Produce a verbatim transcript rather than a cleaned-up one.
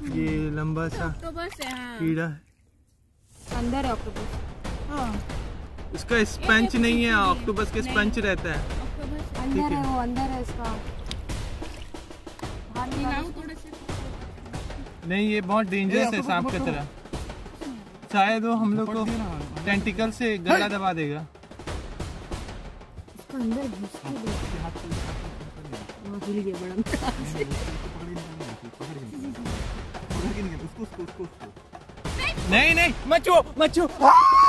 ये लंबा सा कीड़ा है। अंदर है ऑक्टोपस। हाँ, इसका स्पंज नहीं है, ऑक्टोपस के स्पंज रहता है। अंदर है वो, अंदर है इसका। नहीं, ये बहुत डेंजरस है सांप की तरह। शायद वो हम लोग को टेंटिकल से गला दबा देगा। इसका अंदर घुस के भूल गया बड़ा। नहीं नहीं, मचो मचो।